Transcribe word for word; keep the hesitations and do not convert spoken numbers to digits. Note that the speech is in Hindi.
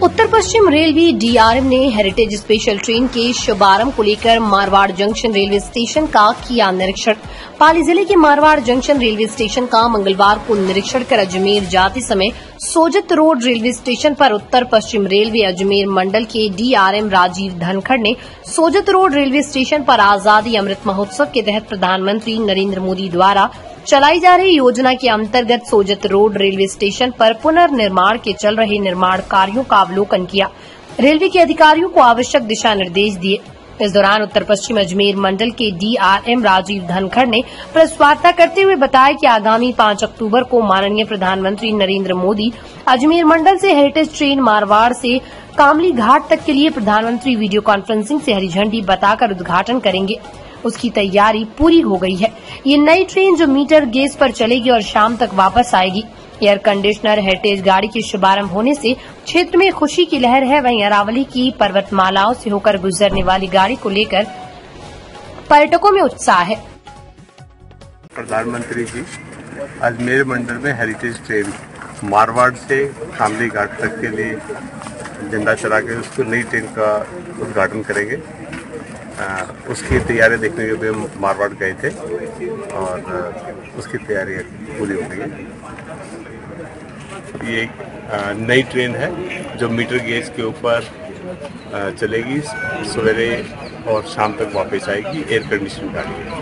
उत्तर पश्चिम रेलवे डीआरएम ने हेरिटेज स्पेशल ट्रेन के शुभारंभ को लेकर मारवाड़ जंक्शन रेलवे स्टेशन का किया निरीक्षण। पाली जिले के मारवाड़ जंक्शन रेलवे स्टेशन का मंगलवार को निरीक्षण कर अजमेर जाते समय सोजत रोड रेलवे स्टेशन पर उत्तर पश्चिम रेलवे अजमेर मंडल के डीआरएम राजीव धनखड़ ने सोजत रोड रेलवे स्टेशन पर आजादी अमृत महोत्सव के तहत प्रधानमंत्री नरेंद्र मोदी द्वारा चलाई जा रही योजना के अंतर्गत सोजत रोड रेलवे स्टेशन पर पुनर्निर्माण के चल रहे निर्माण कार्यों का अवलोकन किया। रेलवे के अधिकारियों को आवश्यक दिशा निर्देश दिए। इस दौरान उत्तर पश्चिम अजमेर मंडल के डीआरएम राजीव धनखड़ ने प्रेस वार्ता करते हुए बताया कि आगामी पांच अक्टूबर को माननीय प्रधानमंत्री नरेंद्र मोदी अजमेर मंडल से हेरिटेज ट्रेन मारवाड़ से कामली घाट तक के लिए प्रधानमंत्री वीडियो कॉन्फ्रेंसिंग से हरी झंडी बताकर उद्घाटन करेंगे। उसकी तैयारी पूरी हो गई है। ये नई ट्रेन जो मीटर गेज पर चलेगी और शाम तक वापस आएगी। एयर कंडीशनर हेरिटेज गाड़ी के शुभारंभ होने से क्षेत्र में खुशी की लहर है। वहीं अरावली की पर्वतमालाओं से होकर गुजरने वाली गाड़ी को लेकर पर्यटकों में उत्साह है। प्रधानमंत्री जी अजमेर मंडल में हेरिटेज ट्रेन मारवाड़ से कामली घाट तक के लिए झंडा चला के उसको नई ट्रेन का उद्घाटन करेंगे। आ, उसकी तैयारी देखने के लिए मारवाड़ गए थे और आ, उसकी तैयारी पूरी हो गई है। ये एक नई ट्रेन है जो मीटर गेज के ऊपर चलेगी, सवेरे और शाम तक वापस आएगी। एयर कंडीशन गाड़ी है।